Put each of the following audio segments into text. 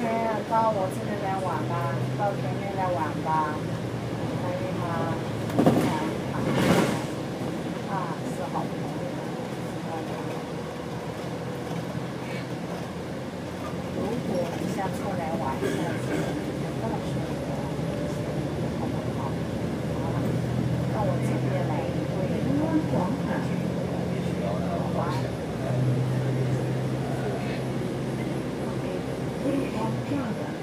到我这边来玩吧，到前面来玩吧，可以吗？啊，是好朋友。如果你下次来玩一下，就告诉我，好不好？好，到我这边来，因为广场好吧。这样的。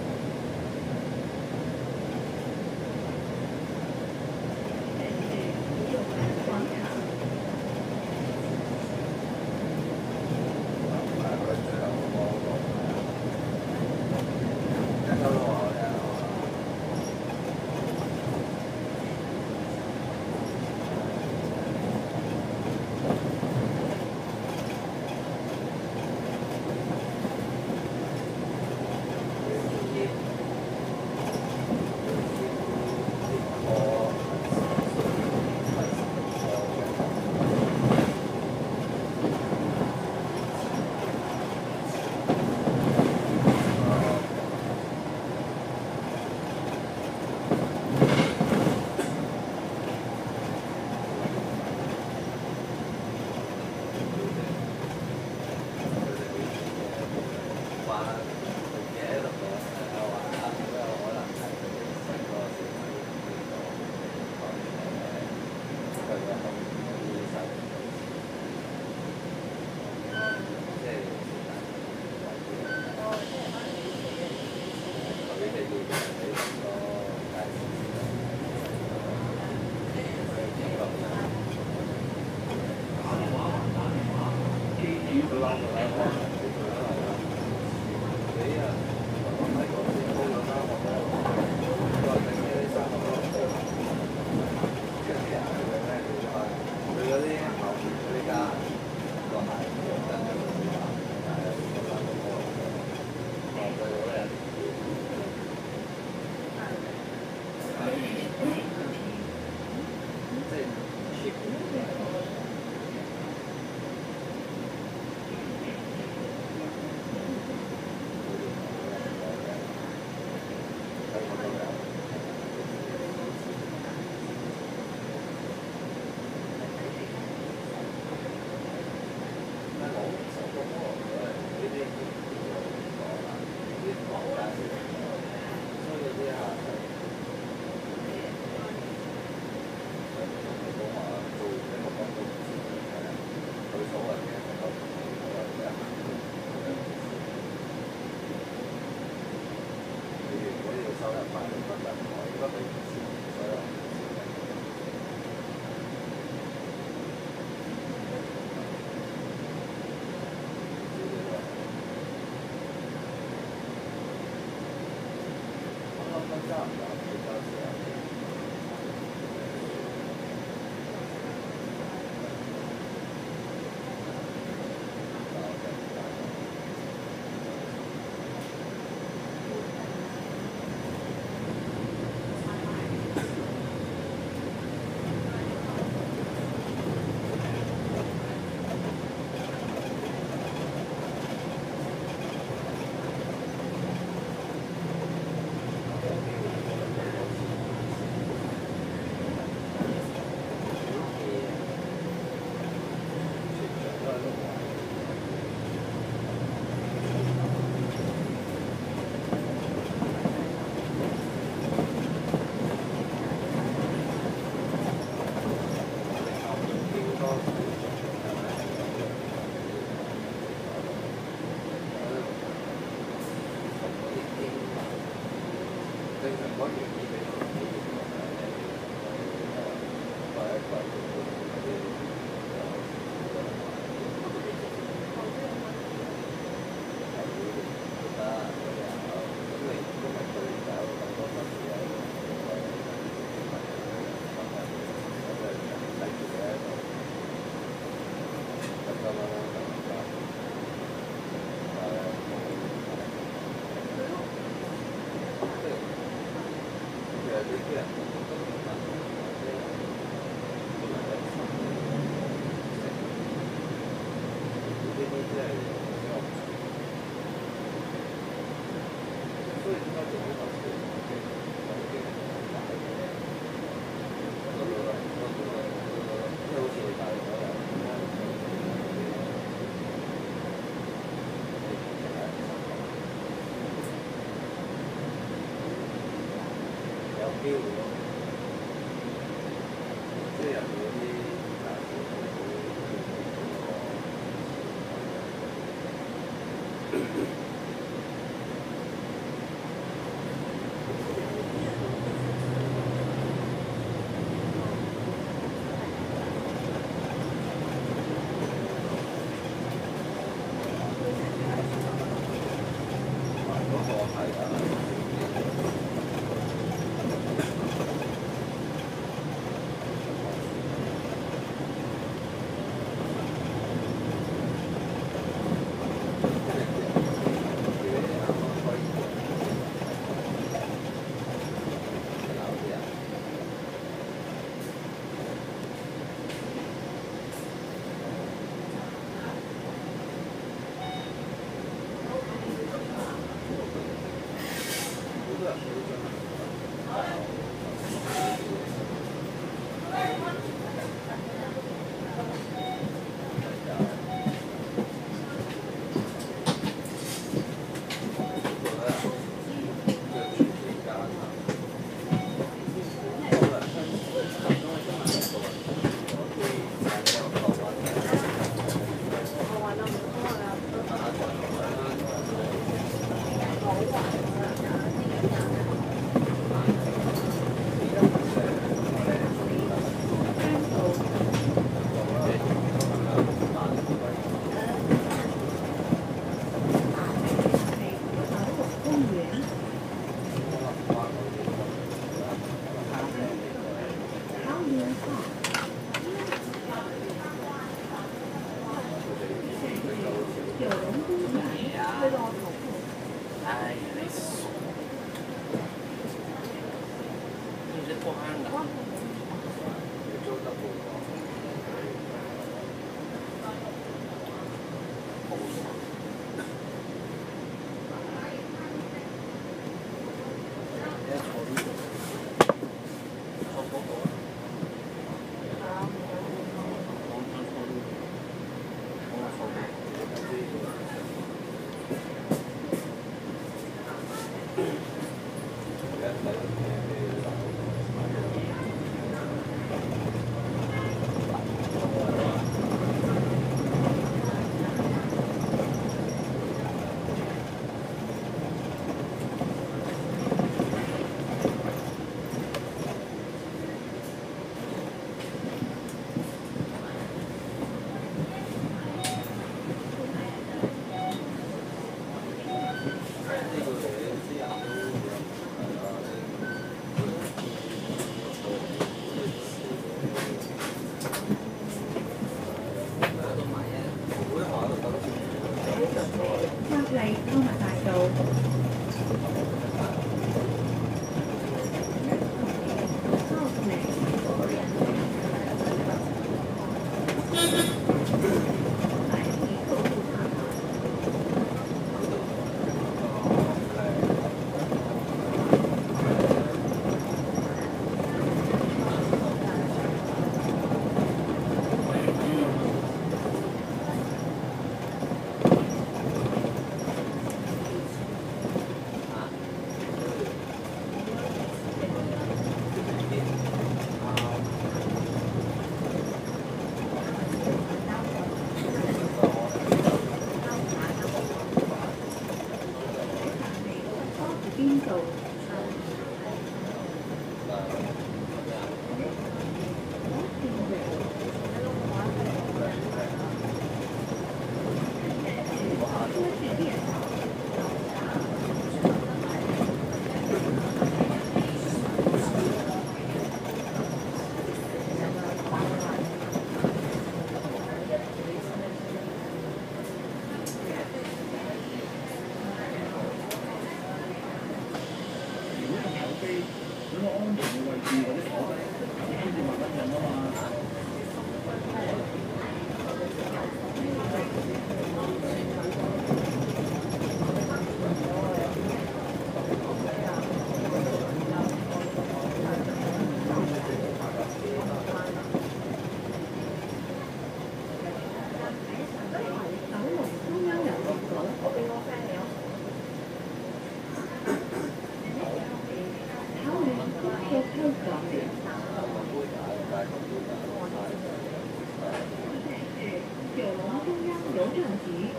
邮政局。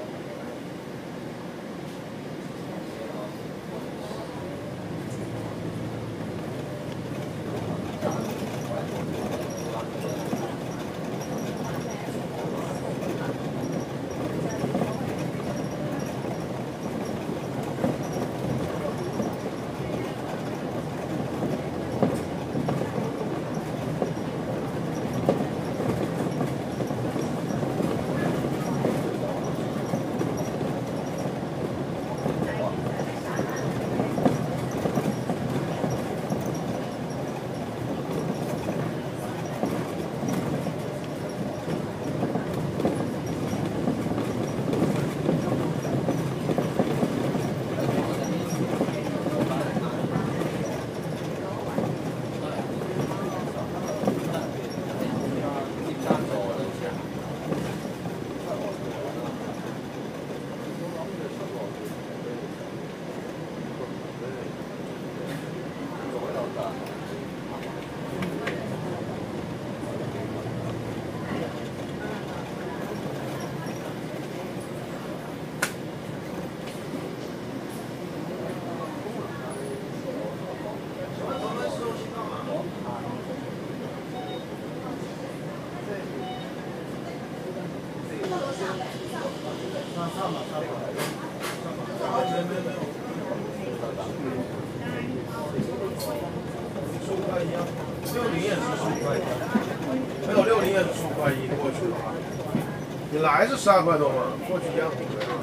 60也是15块1，没有60也是15块1过去的话，你来是12块多吗？过去一样。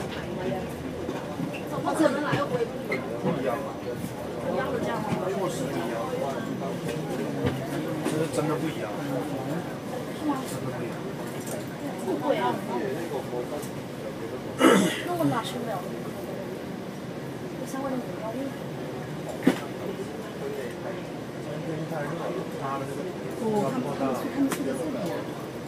这能来回不一样吧？就是不一样，这是真的不一样。真的不一样。 不贵啊。那我哪受不了？我3块钱不要命。我看这个字呀。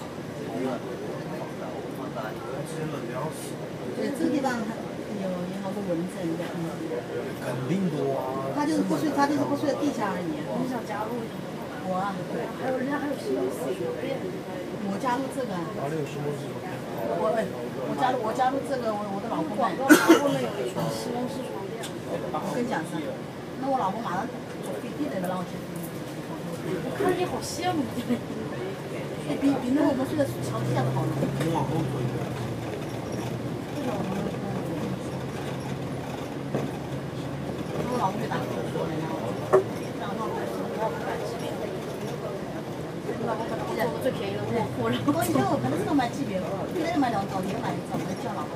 对，这个地方有好多蚊子的。 肯定多啊。 它就是不睡在地下而已。你想加入？我啊，对，还有人家还有西红柿薯片。我加入这个。 哪里有西红柿薯片？ 我加入这个，我的老公广告后面有一床西红柿床垫。我跟你讲是，那我老公马上坐飞机来了，让我去。我看你好羡慕，比那我们睡的床垫好呢。 你往后推。 我老公就打给我说，然后我最便宜的货，然后以前我可能是买级别，现在买2张，也买1张，我叫老公。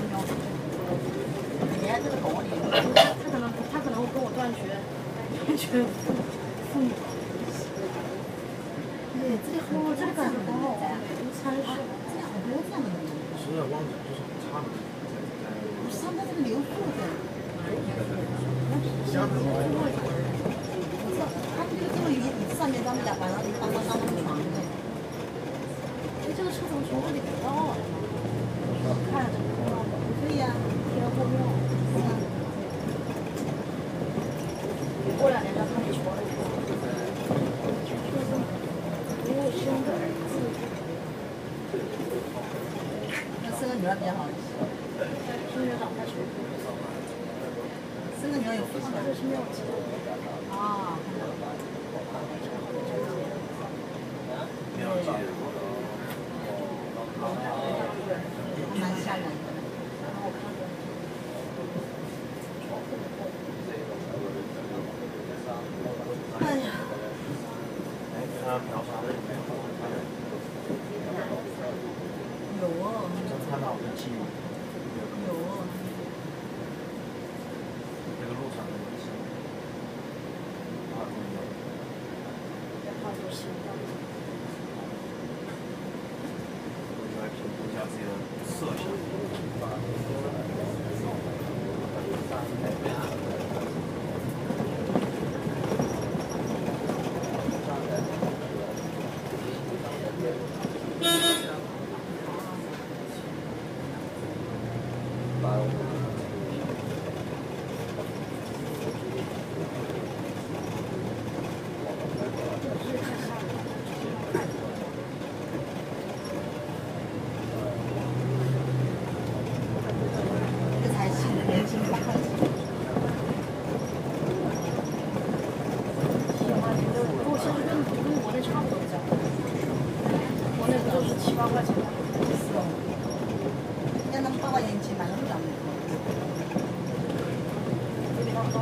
你还这个懂你，他可能会跟我断绝父母。对，这里感觉很好玩，餐是，这里好多这样的东西。 是啊，忘记就是差的。 不是，他们这个留宿的。 下面我知道，他们就这么一上面他们俩晚上当床的。这个车怎么从这里不到啊？看着这个空可以呀，贴后面。过2年就看你说了。那生个女儿比较好一些。生女儿长太丑。生个女儿有福气的。这是妙计。啊。 妙计。 蛮吓人的。然后我看着。哎呀。 他描啥的？ 有哦。 真看到我的记忆。 有哦。 这个路上的东西。 好多心脏。 我来评估一下自己的色相。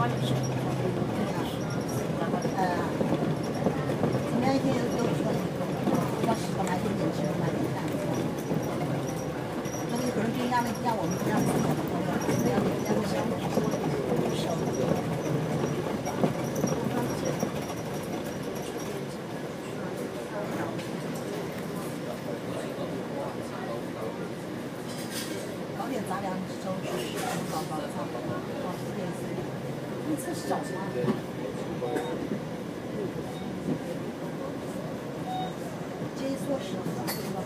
怎么样一天有要10个买点点吃，买点蛋。那个可能冰箱那像我们这样子，要不香搞点杂粮粥吃，搞早餐，搞4点4点。你这是早餐。接说实话，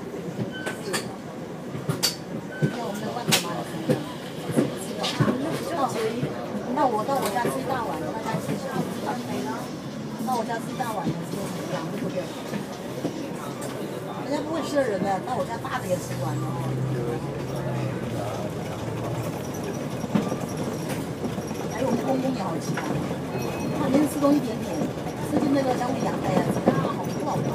要我们的外头买的什么？那我到我家吃一大碗，大家吃一下。到我家吃一大碗的时候，2个多月。人家不会吃的人呢，到我家大的也吃不完了。还有我们公公也好吃啊，他连吃东西一点点，吃进那个江里阳台呀，好不好？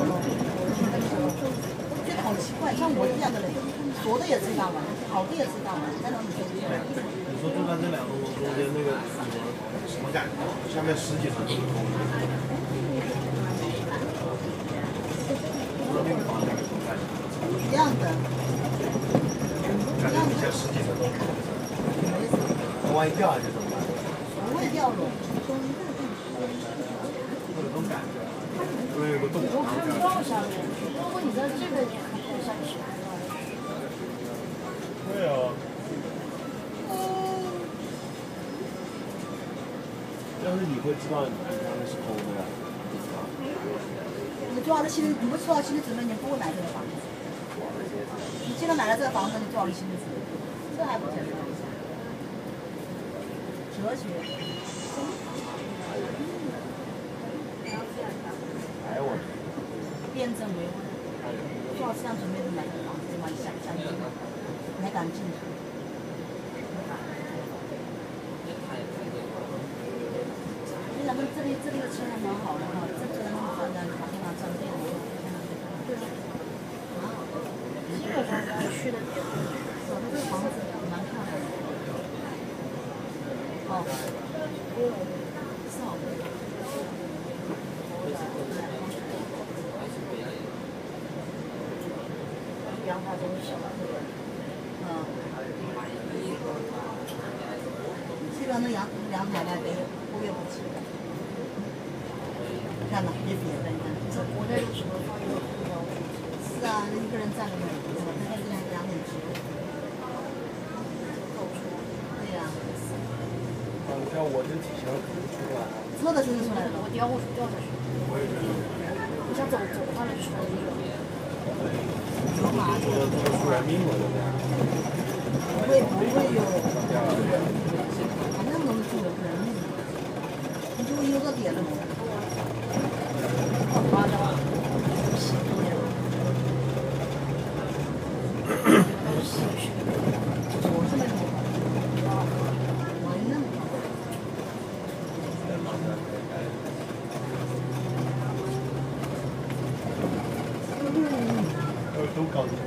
觉得好奇怪，像我这样的人，熟的也吃大碗，好的也吃大碗，在哪里做？ 你说住在这2栋楼中间那个什么感觉？下面10几层都是空的。不知道那个房子什么感觉？ 一样的。 感觉底下10几层都是空的。它万一掉下去怎么办？ 不会掉落。 会有这种感觉，因为有个洞。 我看不到下面，如果你在这个你看不上去。 对啊。但是你会知道你那是空的。 你做好了心理，你不做好心理准备，你不会买这个房子。你既然买了这个房子，你做好了心理准备，这还不简单？哲学。 哎我。 辩证为稳，做好思想准备就买这个房子，往下进，你还敢进去？咱们这里的车还蛮好的哈，这个好像好像商店里，对啊， 基本上咱去的点， 我们这房子蛮漂亮的。哦，是哦。 阳台东西了。 基本上那阳台呢，得忽略不计。看吧，别别的，你看。 这国内有什么放一个空调？ 是啊，一个人站在那里，那天2点10。对呀。 你看我这体型可出来了。 车都听得出来了。 我掉下去。 我也觉得。 你像走快了就出来那个。 走马这个出人命了，对不对？ 不会有。那么容易出人命，你就会有个点了。好夸张啊！我是那种，我那么。 都搞定了。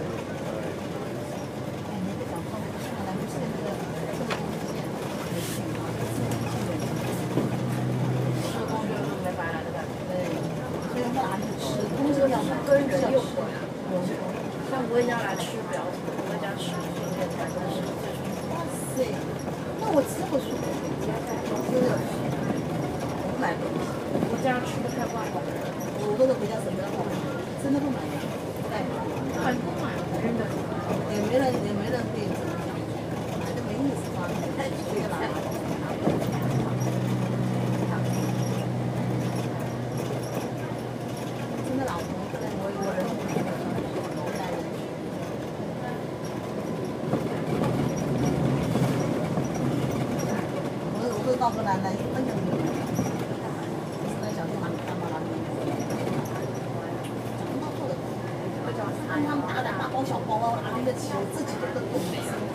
跟人有关，像我回家来吃不了，我在家吃哇塞， 那我吃不出，不买东西， 我家吃的太惯了。 我都是回家省着花，真的不买。 很不买，真的。 也没人可以买的没意思花，太缺了。真的老婆，我人我都到河南来，1分钱都没有。现在小地方干嘛了？他们大包小包啊，拿那个起，自己都不懂。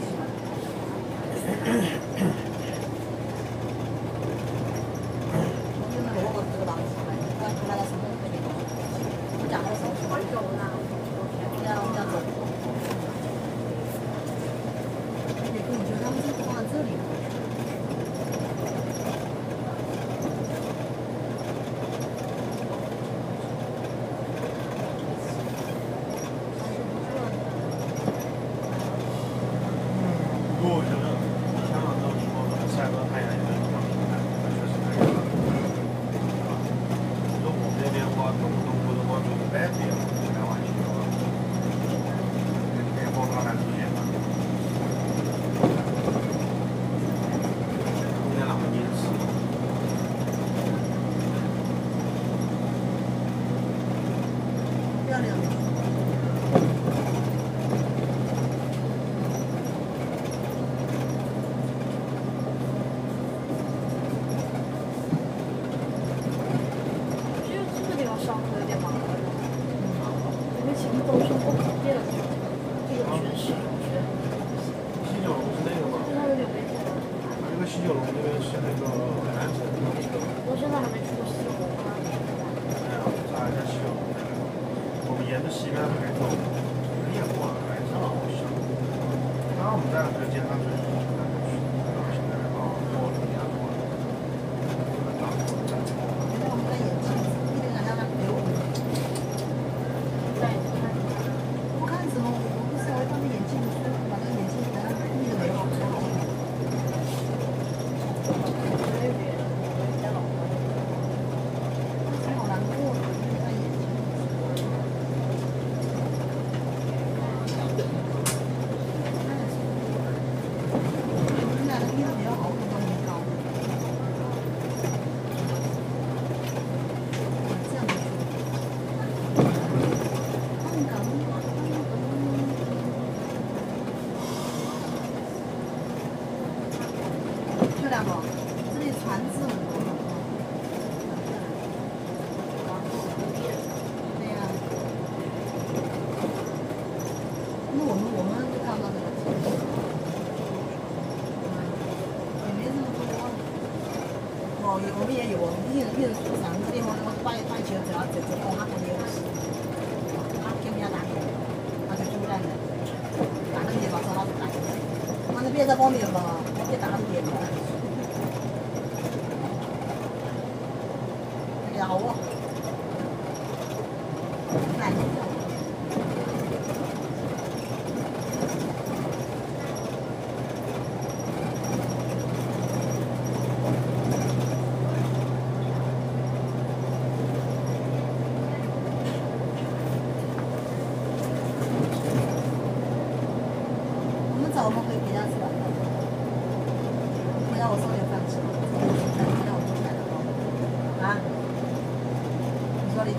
真的萝卜这个狼子，那个什么都没懂。我讲的什么？要走。你觉得他们这个放在这里？ 西边海头，夜过还是老小。那我们在这街上就是现在到多少年了？ 那我们在眼镜，一点让他陪我们。 在看， 我看什么？我不是我放在眼镜书，把那个眼镜给他闭着没有开好。 所以别人我比较老婆。 好难过，看眼睛。我们俩的鼻子比较好，都没高。这样子。香港。漂亮不？这里船字很多。对呀、那我们就看到这个，也没这么多。我们也有运输上这地方，我摆球只要直接他肯定有事，他给人家打球，他就出来了，打个电话找他打。他那边在方面吧，我给打个电话。这个好哦。难受。我们走，我们回别家吃吧。回来我送点饭吃。回来我做菜的啊？你说的。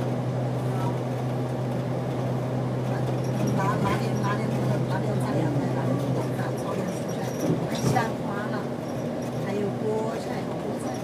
拿点菜两来，拿点土豆干，炒点蔬菜，还香花了，还有菠菜和菠菜。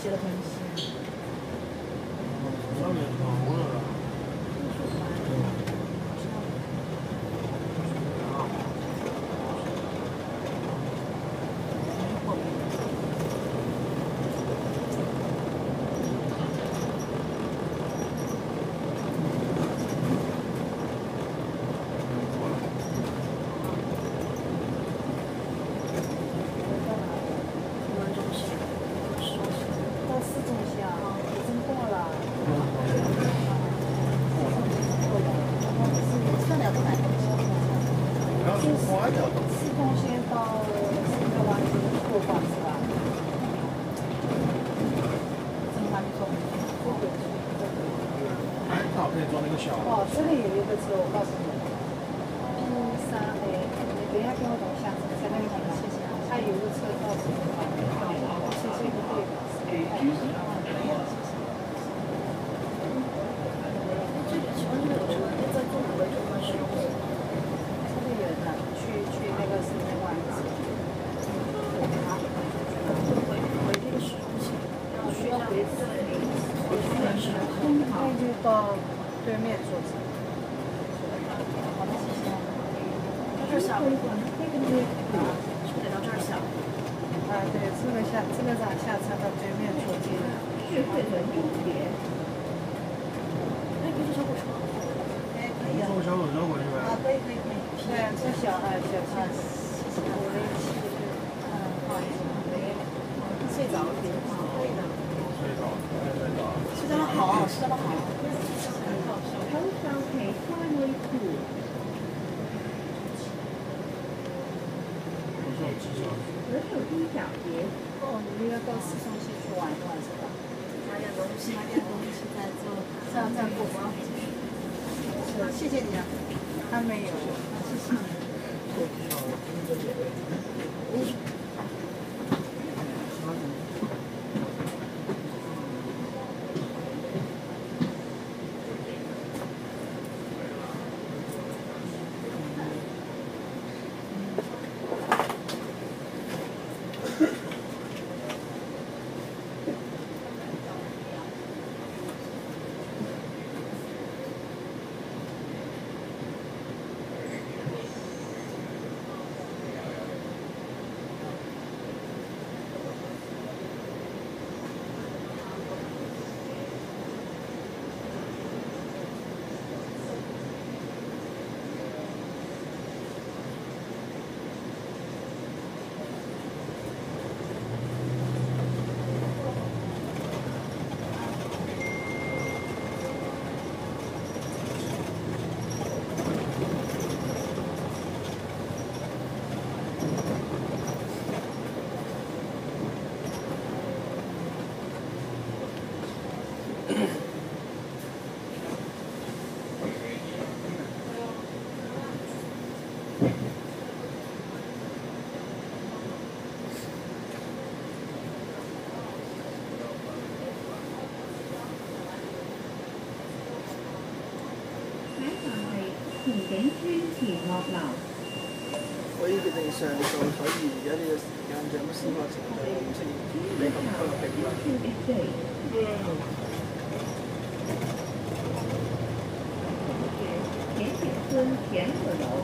些的东西。 上面跑了。 哦，这里有一个车，我告诉你，3A，你等一下跟我等一下，才能看到。谢谢。它有一个车到这里，谢谢个对的。 这里请问这个车在中国为什么使用？ 特别远的，去那个是另外一个。 回这个市中心，然后需要回这里，回去的时候， 那就到对面坐车。 这下回过来，是得到这儿下。 对，这个站下车到对面坐车。是惠伦中学。 可以坐小火车。 坐小火车回去呗。 可以。对，坐小车。睡着了，可以的。睡着了好，睡着了好。通常陪伴为主。何首第一小节。哦，你要到市中心去玩一玩是吧？ 买点东西在做， 在过吗？是，谢谢你啊。还没有，谢谢。 我呢決定上訴，所以而家呢個時間仲有乜司法程序我唔識，你咁不落定啦。 田景村田可楼。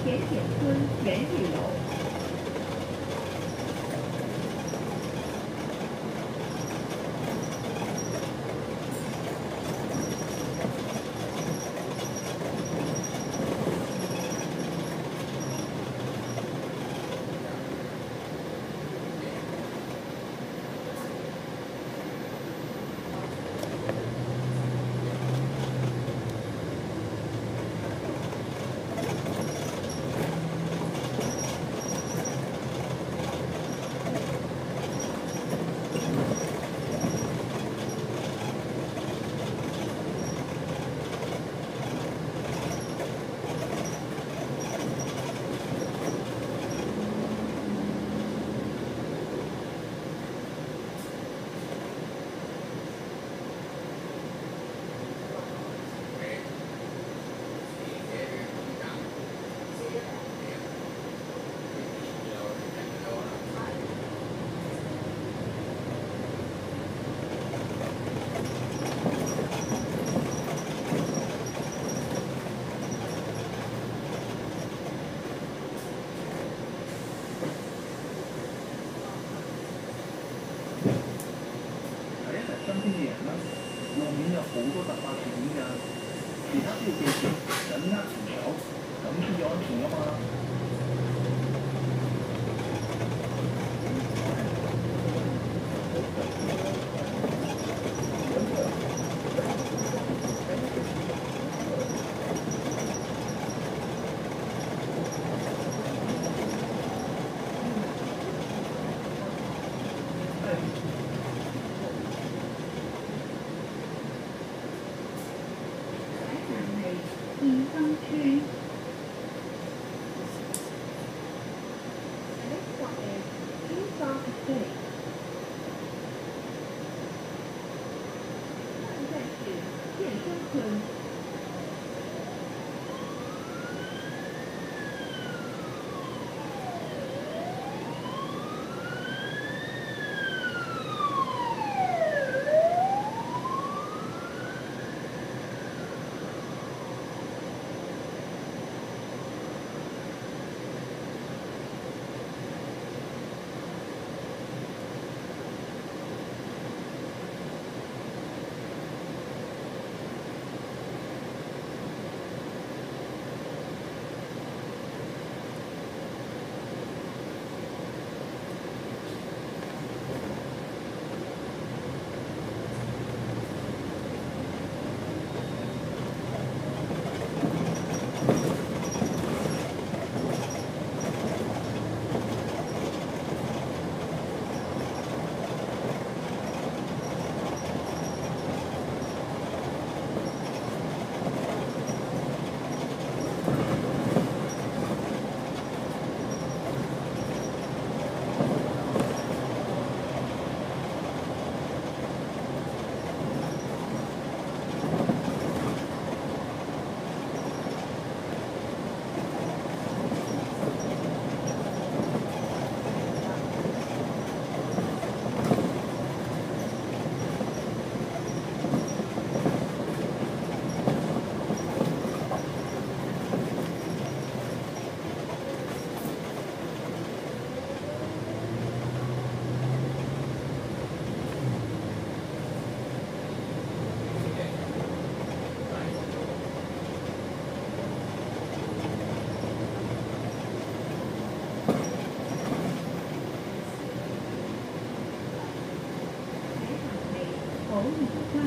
甜点村全玉楼。 新鮮嘅人啦，路面有好多突發事件㗎，其他都要記住緊握扶手，咁先至安全㗎嘛。 迎风区。Next stop is Inside Estate。下一站是健身村。口语花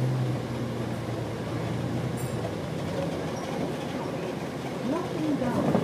园。Locking Down。